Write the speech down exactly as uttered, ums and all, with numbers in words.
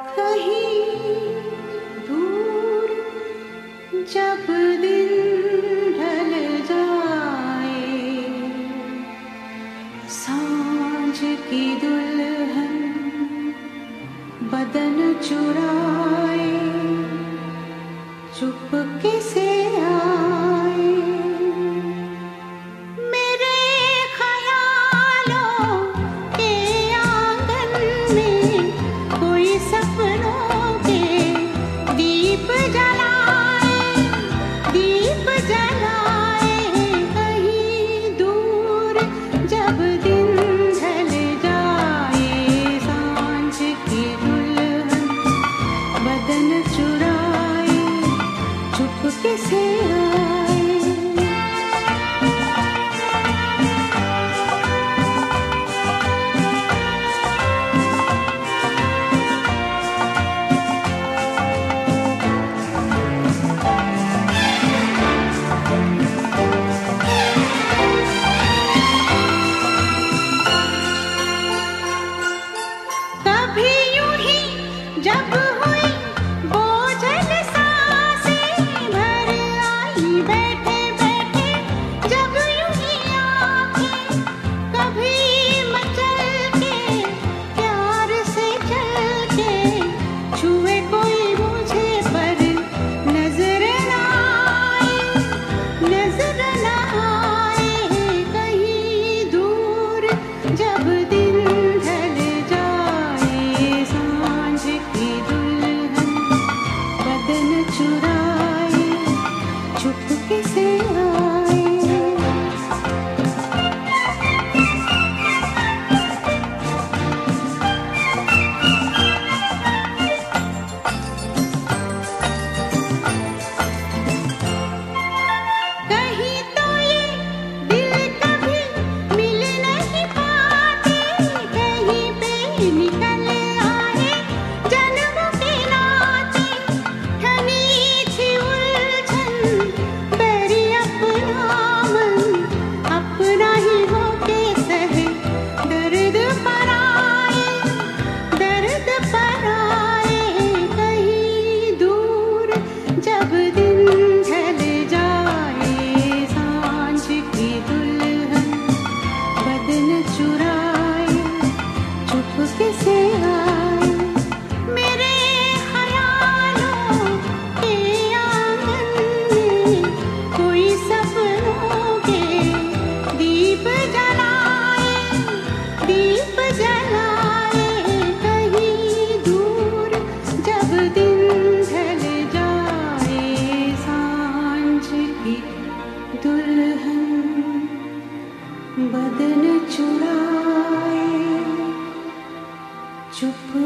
कहीं दूर जब दिन ढल जाए, सांझ की दुल्हन बदन चुराए, चुपके से आए। मेरे ख्यालों के आंगन में कोई सपनों के दीप जलाए, दीप जलाए। कहीं दूर जब दिन ढल जाए, सांझ की दुल्हन बदन चुराए, चुपके से आए। कभी यूं ही जब हुई बोझल सांसें, भर आई बैठे बैठे जब यूं ही आंखें। कभी मचल के प्यार से चल के छुए कोई मुझे, पर नजर न आए, नजर न आए। कहीं दूर जब दिन ढल जाए, सांझ की दुल्हन बदन चुराए, चुपके से आए। कहीं तो ये दिल कभी मिल नहीं पाते, कहीं पे निकल आए जन्मों के नाते। ठनी थी उलझन बैरी अपना मन, अपना ही होके सहे दर्द पर आए, दर्द पर आए। कहीं दूर जब दिन ढल जाए, सांझ की दुल्हन बदन चुराए, चुपके से आए। मेरे ख्यालों के आंगन में कोई सपनों के दीप जलाए, दीप जलाए। कहीं दूर जब दिन ढल जाए, सांझ की दुल्हन बदन चुराए, चुप